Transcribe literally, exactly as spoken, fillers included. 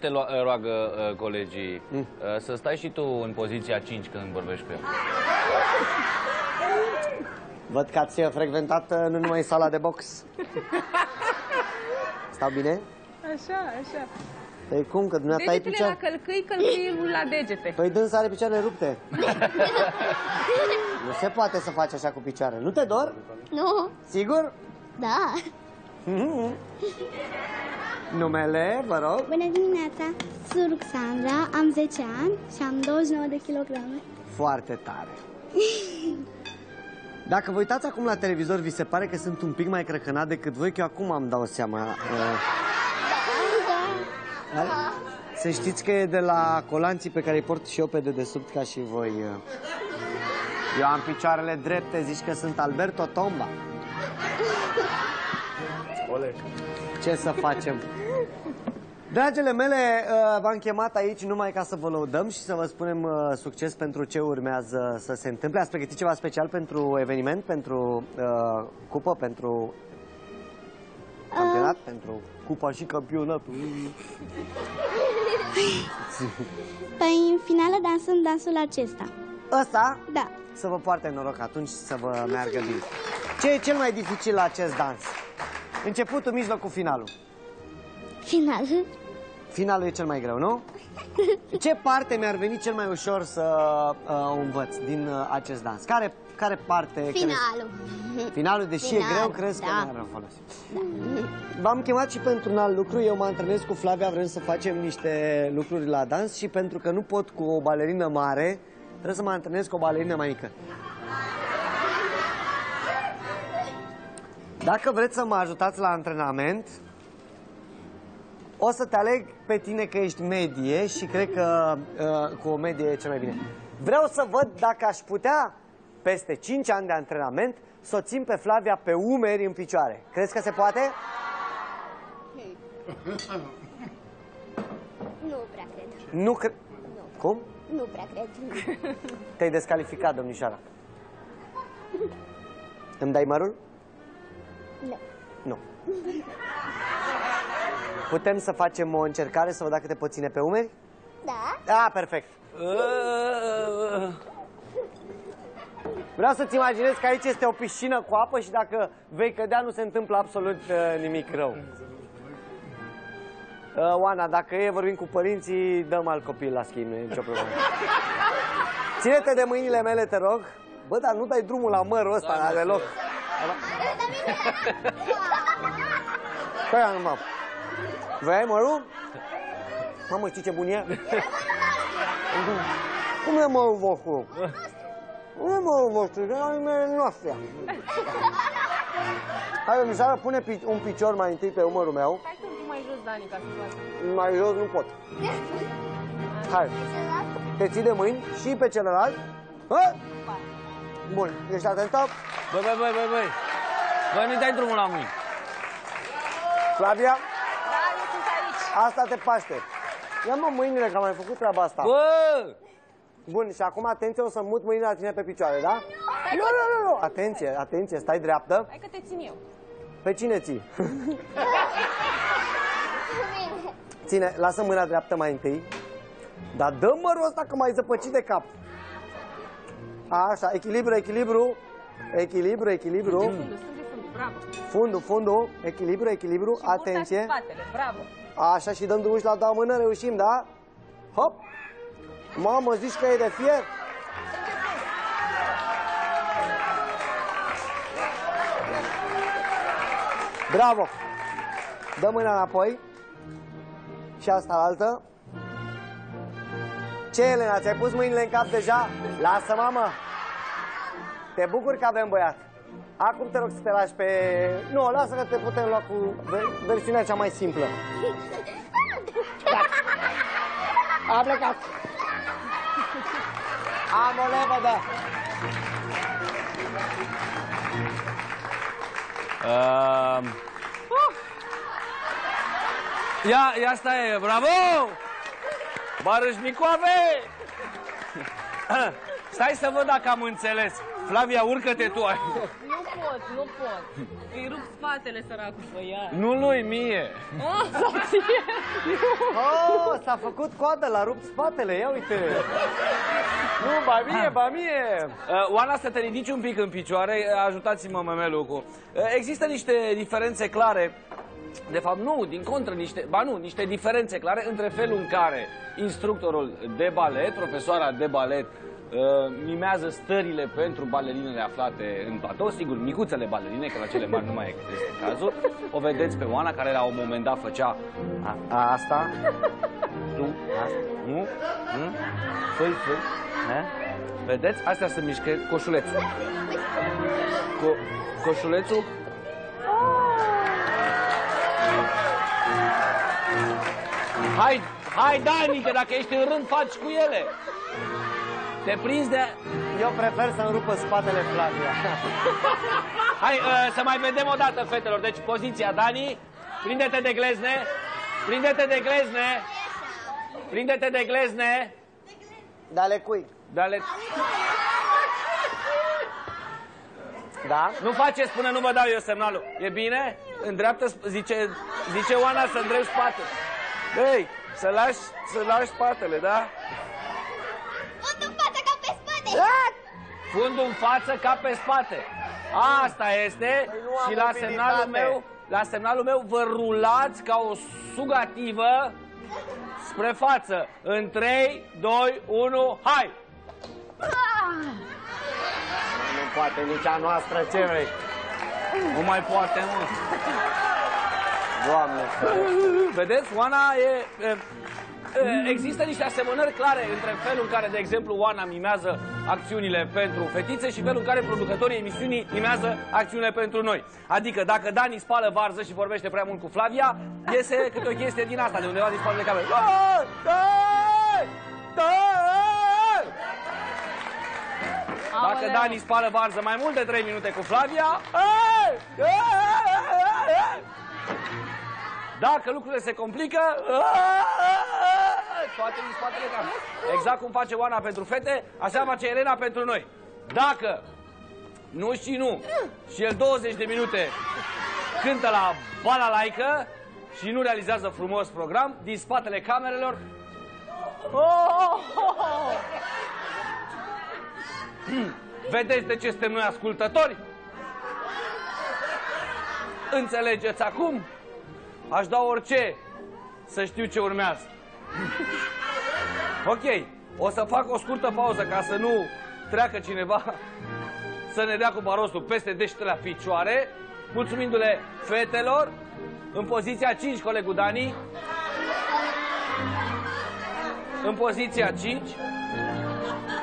Te roagă uh, colegii mm. uh, să stai și tu în poziția cinci când vorbești cu el. Văd că ați frecventat uh, nu numai sala de box. Stau bine? Așa, așa. Păi cum, că dumneata ai Degetele picioare? la călcâi, călcâiul la degete. Păi dânsa are picioarele rupte. Nu se poate să faci așa cu picioare. Nu te dor? Nu. Sigur? Da. Numele, vă rog? Bună dimineața, sunt Ruxandra, am zece ani și am douăzeci și nouă de kilograme. Foarte tare. Dacă vă uitați acum la televizor, vi se pare că sunt un pic mai crăcănat decât voi, că eu acum am dau seama. Da, da. Da? Să știți că e de la colanții pe care îi port și eu pe dedesubt ca și voi. Eu am picioarele drepte, zici că sunt Alberto Tomba. Oleg. Ce să facem? Dragile mele, v-am chemat aici numai ca să vă lăudăm și să vă spunem succes pentru ce urmează să se întâmple. Ați pregătit ceva special pentru eveniment, pentru uh, cupă, pentru campionat, uh. pentru cupa și campionatul? Păi în finală dansăm dansul acesta. Ăsta? Da. Să vă poarte noroc atunci să vă meargă bine. Ce e cel mai dificil la acest dans? Începutul, mijlocul, finalul. Finalul. Finalul e cel mai greu, nu? Ce parte mi-ar veni cel mai ușor să uh, învăț din uh, acest dans? Care, care parte? Finalul. Crezi? Finalul, deși Finalul, e greu, crezi da. că mi-ar folosi. Da. V-am chemat și pentru un alt lucru. Eu mă antrenez cu Flavia, vrem să facem niște lucruri la dans și pentru că nu pot cu o balerină mare, trebuie să mă antrenez cu o balerină mai mică. Dacă vreți să mă ajutați la antrenament, o să te aleg pe tine că ești medie și cred că uh, cu o medie e cel mai bine. Vreau să văd dacă aș putea, peste cinci ani de antrenament, să o țin pe Flavia pe umeri în picioare. Crezi că se poate? Nu prea cred. Nu cred. Cum? Nu prea cred. Te-ai descalificat, domnișoara. Îmi dai mărul? Nu. Nu. Putem să facem o încercare să văd dacă te poți ține pe umeri? Da. Da, perfect. Vreau să-ți imaginezi că aici este o piscină cu apă și dacă vei cădea nu se întâmplă absolut uh, nimic rău. Uh, Oana, dacă e, vorbim cu părinții, dăm alt copil la schimb, nu e nicio problemă. Ține-te de mâinile mele, te rog. Bă, dar nu dai drumul la mărul ăsta, n-are deloc. Păi, mă. Vrei mărul? Mamă, știi ce bun e? Cum e mărul vostru? Cum e mărul vostru? Că e mele noastre. Hai, domnișoară, pune un picior mai întâi pe umărul meu. Hai tu un pic mai jos, Dani, ca să faci. Mai jos nu pot. Hai. Te ții de mâini și pe celălalt. Hă? Bun, ești atentă? Băi, băi, băi, băi, băi. Băi, nu-i dai drumul la mâini. Flavia? Da, eu sunt aici. Asta te paște. Ia mă mâinile, că am mai făcut treaba asta. Bă! Bun, și acum atenție, o să mut mâinile la tine pe picioare, da? Nu, nu, nu, nu. Atenție, atenție, stai dreaptă. Hai că te țin eu. Pe cine ții? Ține, lasă mâna dreaptă mai întâi. Dar dă mărul ăsta că m-ai zăpăcit de cap. Așa, echilibru, echilibru. Echilibru, echilibru. Fundul, strânge fundul, bravo. Fundul, fundul, echilibru, echilibru, Și atenție. burta și spatele, bravo. Așa, și dăm drumul și la doua mână, reușim, da? Hop! Mamă, zici că e de fier? Bravo! Dă mâna înapoi. Și asta la altă. Ce, Elena, ți-ai pus mâinile în cap deja? Lasă, mamă! Te bucur că avem băiat. Acum te rog să te lași pe... Nu, lasă că te putem lua cu versiunea cea mai simplă. A plecat. Am o lepădă. Uh, ia, ia stai, bravo! Barăș Micoave! Stai să văd dacă am înțeles. Flavia, urcă-te tu. Nu pot, nu pot. Îi rup spatele săracul pe ea. Nu lui, mie. Oh, sau ție. Oh, s-a făcut coadă, l-a rupt spatele, ia uite. Nu, ba mie, ba mie. Uh, Oana, să te ridici un pic în picioare, ajutați-mă, memelucu. Uh, există niște diferențe clare, de fapt nu, din contră, niște, ba nu, niște diferențe clare între felul în care instructorul de balet, profesoara de balet, uh, mimează stările pentru balerinele aflate în platou, sigur, micuțele balerine, că la cele mari nu mai este cazul. O vedeți pe Oana, care la un moment dat făcea A, a, asta? tu, asta, nu, nu, fâi, fâi, ne? Vedeți? Astea sunt mișcări, coșulețul. Co coșulețul. Hai, hai, Dani, că dacă ești în rând, faci cu ele. Te prinzi de... Eu prefer să-mi rupă spatele Flavia. Hai, uh, să mai vedem o dată, fetelor. Deci, poziția, Dani, prinde-te de glezne, prinde-te de glezne, prinde-te de glezne. Dale cui? Dale... Da? Nu faceți până nu vă dau eu semnalul. E bine? În dreaptă, zice, zice Oana să îndrept spatele. Ei, să lași, să lași spatele, da? Fundul în față ca pe spate! Fundul în față ca pe spate. Asta este. Păi nu am și la mobilitate. semnalul meu, la semnalul meu vă rulați ca o sugativă spre față. În trei, doi, unu, hai! Nu poate nici a noastră, ce vrei? Nu mai poate, mă. Doamne, Vedeți? Oana e, e, e... Există niște asemănări clare între felul în care, de exemplu, Oana mimează acțiunile pentru fetițe și felul în care producătorii emisiunii mimează acțiunile pentru noi. Adică, dacă Dani spală varză și vorbește prea mult cu Flavia, iese câte o chestie din asta, de undeva din spatele camerei. Dacă Dani spală varză mai mult de trei minute cu Flavia, dacă lucrurile se complică, toate din spatele camerei. Exact cum face Oana pentru fete, așa face Elena pentru noi. Dacă nu și nu, și el douăzeci de minute cântă la balalaică și nu realizează frumos program, din spatele camerelor, vedeți de ce suntem noi ascultători? Înțelegeți acum? Aș da orice să știu ce urmează. Ok, o să fac o scurtă pauză ca să nu treacă cineva să ne dea cu barostul peste deștele la picioare, mulțumindu-le fetelor. În poziția cinci, colegul Dani. În poziția cinci.